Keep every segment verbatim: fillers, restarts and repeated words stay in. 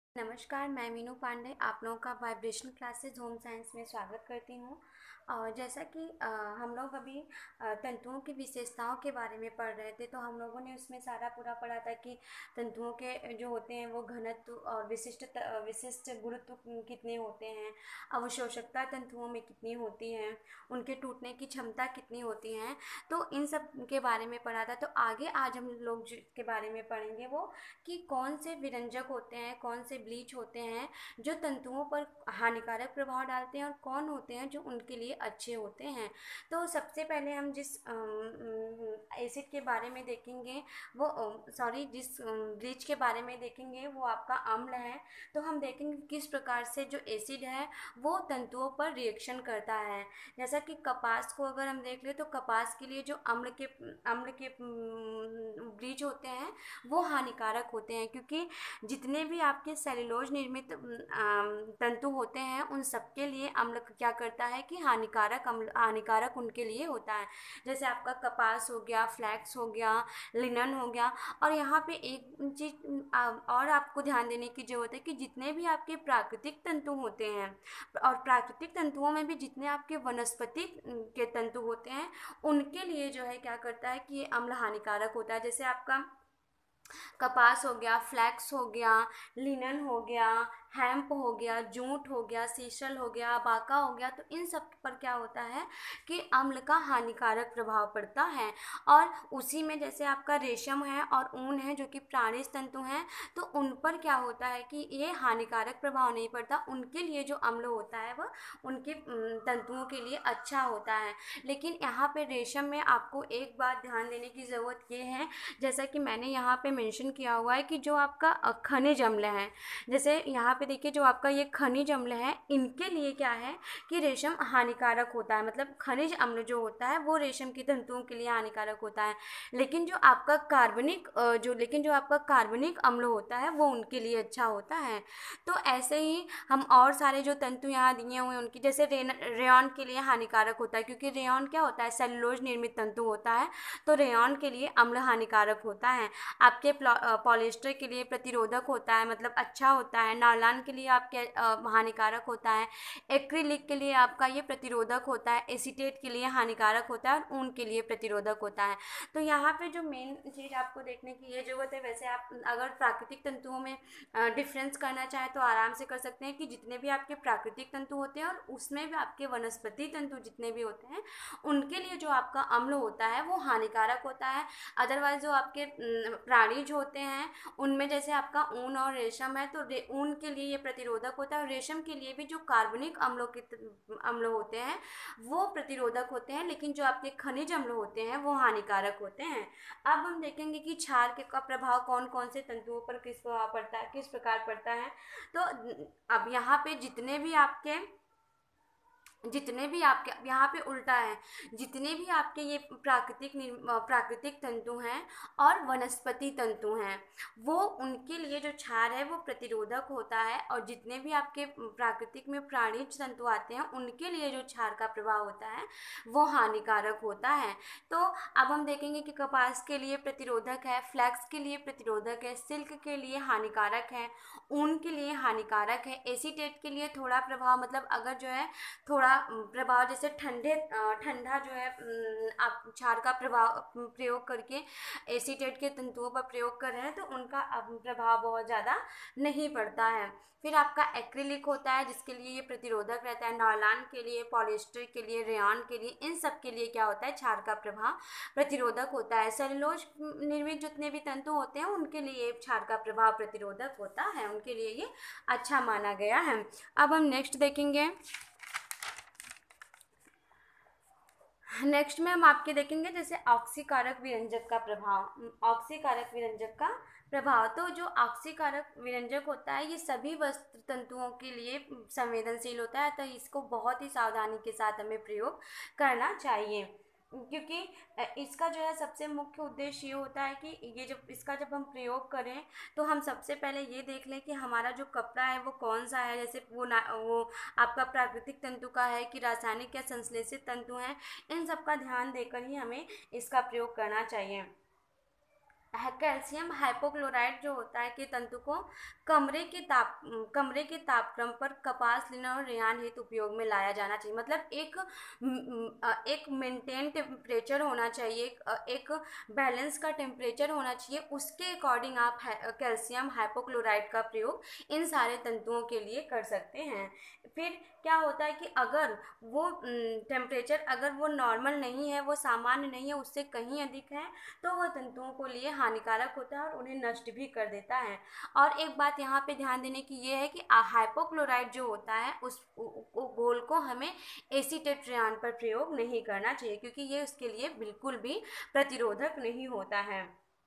नमस्कार, मैं मीनू पांडे आप लोगों का वाइब्रेशनल क्लासेस होम साइंस में स्वागत करती हूँ। और जैसा कि अ, हम लोग अभी अ, तंतुओं की विशेषताओं के बारे में पढ़ रहे थे, तो हम लोगों ने उसमें सारा पूरा पढ़ा था कि तंतुओं के जो होते हैं वो घनत्व और विशिष्ट त- विशिष्ट गुरुत्व कितने होते हैं, अवशोषकता तंतुओं में कितनी होती है, उनके टूटने की क्षमता कितनी होती है। तो इन सब के बारे में पढ़ा था। तो आगे आज हम लोग जिसके बारे में पढ़ेंगे वो कि कौन से विरंजक होते हैं, कौन से ब्लीच होते हैं जो तंतुओं पर हानिकारक प्रभाव डालते हैं और कौन होते हैं जो उनके लिए अच्छे होते हैं। तो सबसे पहले हम जिस एसिड के बारे में देखेंगे वो सॉरी जिस ब्लीच के बारे में देखेंगे वो आपका अम्ल है। तो हम देखेंगे किस प्रकार से जो एसिड है वो तंतुओं पर रिएक्शन करता है। जैसा कि कपास को अगर हम देख ले तो कपास के लिए जो अम्ल के अम्ल के ब्लीच होते हैं वो हानिकारक होते हैं, क्योंकि जितने भी आपके सेल्यूलोज निर्मित तंतु होते हैं उन सबके लिए अम्ल क्या करता है कि हानिकारक अम्ल हानिकारक उनके लिए होता है। जैसे आपका कपास हो गया, फ्लैक्स हो गया, लिनन हो गया। और यहाँ पे एक चीज और आपको ध्यान देने की जरूरत है कि जितने भी आपके प्राकृतिक तंतु होते हैं और प्राकृतिक तंतुओं में भी जितने आपके वनस्पति के तंतु होते हैं उनके लिए जो है क्या करता है कि ये अम्ल हानिकारक होता है। जैसे आपका कपास हो गया, फ्लैक्स हो गया, लिनन हो गया, हैम्प हो गया, जूट हो गया, सीशल हो गया, बाका हो गया। तो इन सब पर क्या होता है कि अम्ल का हानिकारक प्रभाव पड़ता है। और उसी में जैसे आपका रेशम है और ऊन है जो कि प्राणिज तंतु हैं, तो उन पर क्या होता है कि ये हानिकारक प्रभाव नहीं पड़ता। उनके लिए जो अम्ल होता है वह उनके तंतुओं के लिए अच्छा होता है। लेकिन यहाँ पे रेशम में आपको एक बात ध्यान देने की ज़रूरत ये है, जैसा कि मैंने यहाँ पे मेंशन किया हुआ है कि जो आपका खनिज अम्ल है, जैसे यहाँ पे देखिए जो आपका ये खनिज अम्ल है इनके लिए क्या है कि रेशम हानिकारक होता है। मतलब खनिज अम्ल जो होता है वो रेशम की तंतुओं के लिए हानिकारक होता है। लेकिन जो आपका कार्बनिक जो लेकिन जो आपका कार्बनिक अम्ल होता है वो उनके लिए अच्छा होता है। तो ऐसे ही हम और सारे जो तंतु यहाँ दिए हुए हैं उनकी, जैसे रेयॉन के लिए हानिकारक होता है, क्योंकि रेयॉन क्या होता है, सेलुलोज निर्मित तंतु होता है। तो रेयॉन के लिए अम्ल हानिकारक होता है। आपके पॉलिएस्टर के लिए प्रतिरोधक होता है, मतलब अच्छा होता है। नायलॉन के लिए आपके हानिकारक होता है। एक्रिलिक के लिए आपका ये प्रतिरोधक होता है। एसीटेट के लिए हानिकारक होता है और ऊन के लिए प्रतिरोधक होता है। तो यहाँ पे जो मेन चीज़ आपको देखने की ये जरूरत है, वैसे आप अगर प्राकृतिक तंतुओं में डिफरेंस करना चाहें तो आराम से कर सकते हैं कि जितने भी आपके प्राकृतिक तंतु होते हैं और उसमें भी आपके वनस्पति तंतु जितने भी होते हैं उनके लिए जो आपका अम्ल होता है वो हानिकारक होता है। अदरवाइज जो आपके प्राणीज होते हैं उनमें जैसे आपका ऊन और रेशम है, तो ऊन के लिए ये प्रतिरोधक होता है और रेशम के लिए भी जो कार्बनिक अम्लों के अम्ल होते हैं वो प्रतिरोधक होते हैं। लेकिन जो आपके खनिज अम्ल होते हैं वो हानिकारक होते हैं। अब हम देखेंगे कि क्षार के का प्रभाव कौन कौन से तंतुओं पर किस प्रभाव पड़ता है, किस प्रकार पड़ता है। तो अब यहाँ पे जितने भी आपके जितने भी आपके यहाँ पे उल्टा है, जितने भी आपके ये प्राकृतिक प्राकृतिक तंतु हैं और वनस्पति तंतु हैं वो उनके लिए जो क्षार है वो प्रतिरोधक होता है। और जितने भी आपके प्राकृतिक में प्राणिज तंतु आते हैं उनके लिए जो क्षार का प्रभाव होता है वो हानिकारक होता है। तो अब हम देखेंगे कि कपास के लिए प्रतिरोधक है, फ्लैक्स के लिए प्रतिरोधक है, सिल्क के लिए हानिकारक है, ऊन के लिए हानिकारक है, एसीटेट के लिए थोड़ा प्रभाव, मतलब अगर जो है थोड़ा प्रभाव, जैसे ठंडे ठंडा जो है आप क्षार का प्रभाव प्रयोग करके एसीटेट के तंतुओं पर प्रयोग कर रहे हैं तो उनका प्रभाव बहुत ज़्यादा नहीं पड़ता है। फिर आपका एक्रिलिक होता है जिसके लिए ये प्रतिरोधक रहता है। नायलॉन के लिए, पॉलिएस्टर के लिए, रेयॉन के लिए, इन सब के लिए क्या होता है, क्षार का प्रभाव प्रतिरोधक होता है। सेलुलोज निर्मित जितने भी तंतु होते हैं उनके लिए क्षार का प्रभाव प्रतिरोधक होता है, उनके लिए ये अच्छा माना गया है। अब हम नेक्स्ट देखेंगे। नेक्स्ट में हम आपके देखेंगे जैसे ऑक्सीकारक विरंजक का प्रभाव। ऑक्सीकारक विरंजक का प्रभाव, तो जो ऑक्सीकारक विरंजक होता है ये सभी वस्त्र तंतुओं के लिए संवेदनशील होता है, तो इसको बहुत ही सावधानी के साथ हमें प्रयोग करना चाहिए। क्योंकि इसका जो है सबसे मुख्य उद्देश्य ये होता है कि ये जब इसका जब हम प्रयोग करें तो हम सबसे पहले ये देख लें कि हमारा जो कपड़ा है वो कौन सा है। जैसे वो ना वो आपका प्राकृतिक तंतु का है कि रासायनिक या संश्लेषित तंतु हैं, इन सब का ध्यान देकर ही हमें इसका प्रयोग करना चाहिए। कैल्शियम हाइपोक्लोराइट जो होता है कि तंतु को कमरे के ताप कमरे के तापक्रम पर कपास लेना और रेहान हेतु उपयोग में लाया जाना चाहिए। मतलब एक एक मेंटेन टेम्परेचर होना चाहिए, एक बैलेंस का टेम्परेचर होना चाहिए, उसके अकॉर्डिंग आप कैल्शियम हाइपोक्लोराइट का प्रयोग इन सारे तंतुओं के लिए कर सकते हैं। फिर क्या होता है कि अगर वो टेम्परेचर अगर वो नॉर्मल नहीं है, वो सामान्य नहीं है, उससे कहीं अधिक है, तो वह तंतुओं को लिए हानिकारक होता है और उन्हें नष्ट भी कर देता है। और एक बात यहाँ पे ध्यान देने की ये है कि हाइपोक्लोराइट जो होता है उस घोल को हमें एसीटेट रेहान पर प्रयोग नहीं करना चाहिए, क्योंकि ये उसके लिए बिल्कुल भी प्रतिरोधक नहीं होता है।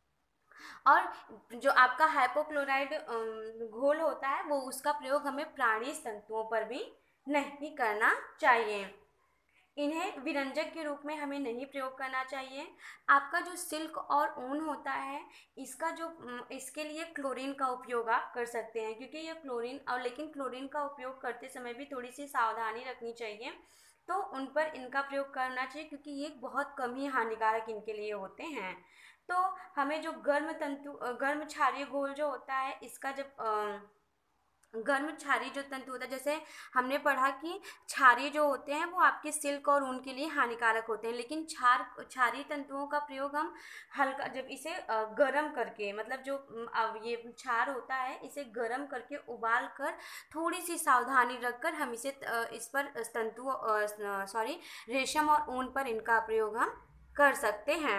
और जो आपका हाइपोक्लोराइड घोल होता है वो उसका प्रयोग हमें प्राणी तंतुओं पर भी नहीं करना चाहिए। इन्हें विरंजक के रूप में हमें नहीं प्रयोग करना चाहिए। आपका जो सिल्क और ऊन होता है, इसका जो इसके लिए क्लोरीन का उपयोग आप कर सकते हैं, क्योंकि ये क्लोरीन और लेकिन क्लोरीन का उपयोग करते समय भी थोड़ी सी सावधानी रखनी चाहिए, तो उन पर इनका प्रयोग करना चाहिए, क्योंकि ये बहुत कम ही हानिकारक इनके लिए होते हैं। तो हमें जो गर्म तंतु गर्म क्षारीय घोल जो होता है, इसका जब गर्म क्षारीय जो तंतु होता है, जैसे हमने पढ़ा कि क्षारीय जो होते हैं वो आपके सिल्क और ऊन के लिए हानिकारक होते हैं, लेकिन क्षार क्षारीय तंतुओं का प्रयोग हम हल्का जब इसे गर्म करके, मतलब जो अब ये क्षार होता है इसे गर्म करके उबाल कर थोड़ी सी सावधानी रखकर हम इसे इस पर तंतु सॉरी रेशम और ऊन पर इनका प्रयोग हम कर सकते हैं।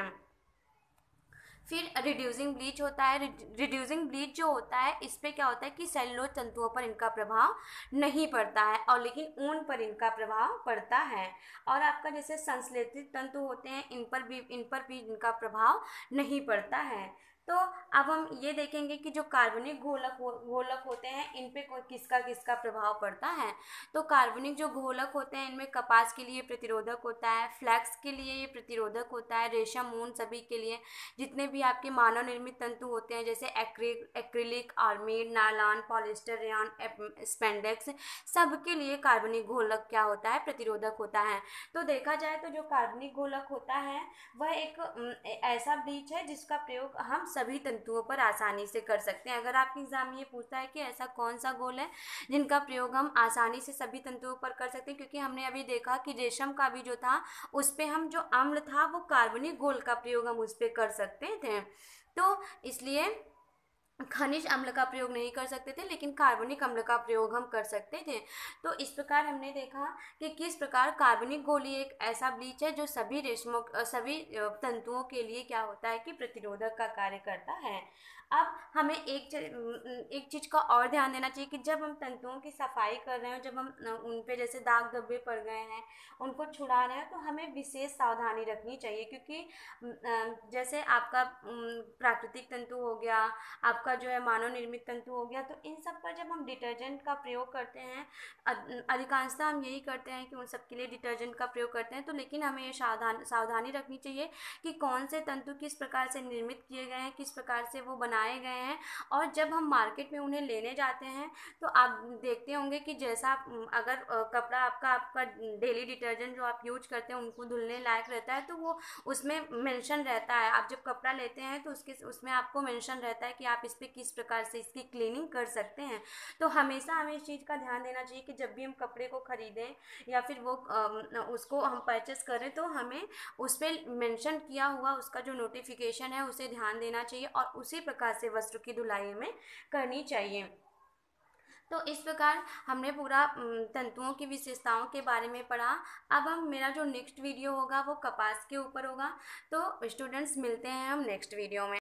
फिर रिड्यूसिंग ब्लीच होता है। रिड्यूसिंग ब्लीच जो होता है इस पे क्या होता है कि सेलुलोज तंतुओं पर इनका प्रभाव नहीं पड़ता है, और लेकिन ऊन पर इनका प्रभाव पड़ता है। और आपका जैसे संश्लेषित तंतु होते हैं, इन पर भी इन पर भी इनका प्रभाव नहीं पड़ता है। तो अब हम ये देखेंगे कि जो कार्बनिक घोलक हो, घोलक होते हैं इन पे किसका किसका प्रभाव पड़ता है। तो कार्बनिक जो घोलक होते हैं इनमें कपास के लिए प्रतिरोधक होता है, फ्लैक्स के लिए ये प्रतिरोधक होता है, रेशम ऊन सभी के लिए, जितने भी आपके मानव निर्मित तंतु होते हैं जैसे acrylic, aramid, nylon, polyester, rayon, spandex, सबके लिए कार्बनिक घोलक क्या होता है, प्रतिरोधक होता है। तो देखा जाए तो जो कार्बनिक घोलक होता है वह एक ऐसा ब्लीच है जिसका प्रयोग हम सभी तंतुओं पर आसानी से कर सकते हैं। अगर आपके एग्जाम में ये पूछता है कि ऐसा कौन सा घोल है जिनका प्रयोग हम आसानी से सभी तंतुओं पर कर सकते हैं, क्योंकि हमने अभी देखा कि रेशम का भी जो था उस पर हम जो अम्ल था वो कार्बनिक घोल का प्रयोग हम उस पर कर सकते थे, तो इसलिए खनिज अम्ल का प्रयोग नहीं कर सकते थे, लेकिन कार्बनिक अम्ल का प्रयोग हम कर सकते थे। तो इस प्रकार हमने देखा कि किस प्रकार कार्बनिक घोल एक ऐसा ब्लीच है जो सभी रेशमों सभी तंतुओं के लिए क्या होता है कि प्रतिरोधक का कार्य करता है। अब हमें एक एक चीज़ का और ध्यान देना चाहिए कि जब हम तंतुओं की सफाई कर रहे हैं, जब हम उन पे जैसे दाग धब्बे पड़ गए हैं उनको छुड़ा रहे हैं, तो हमें विशेष सावधानी रखनी चाहिए, क्योंकि जैसे आपका प्राकृतिक तंतु हो गया, आपका जो है मानव निर्मित तंतु हो गया, तो इन सब पर जब हम डिटर्जेंट का प्रयोग करते हैं, अधिकांशतः हम यही करते हैं कि उन सब के लिए डिटर्जेंट का प्रयोग करते हैं, तो लेकिन हमें ये सावधान सावधानी रखनी चाहिए कि कौन से तंतु किस प्रकार से निर्मित किए गए हैं, किस प्रकार से वो बनाए गए हैं। और जब हम मार्केट में उन्हें लेने जाते हैं तो आप देखते होंगे कि जैसा अगर कपड़ा आपका आपका डेली डिटर्जेंट जो आप यूज करते हैं उनको धुलने लायक रहता है, तो वो उसमें मेंशन रहता है। आप जब कपड़ा लेते हैं तो उसके उसमें आपको मेंशन रहता है कि आप इस पर किस प्रकार से इसकी क्लीनिंग कर सकते हैं। तो हमेशा हमें इस चीज़ का ध्यान देना चाहिए कि जब भी हम कपड़े को खरीदें या फिर वो उसको हम परचेस करें तो हमें उस पर मेंशन किया हुआ उसका जो नोटिफिकेशन है उसे ध्यान देना चाहिए और उसी प्रकार से वस्त्र की धुलाई में करनी चाहिए। तो इस प्रकार हमने पूरा तंतुओं की विशेषताओं के बारे में पढ़ा। अब हम मेरा जो नेक्स्ट वीडियो होगा वो कपास के ऊपर होगा। तो स्टूडेंट्स मिलते हैं हम नेक्स्ट वीडियो में।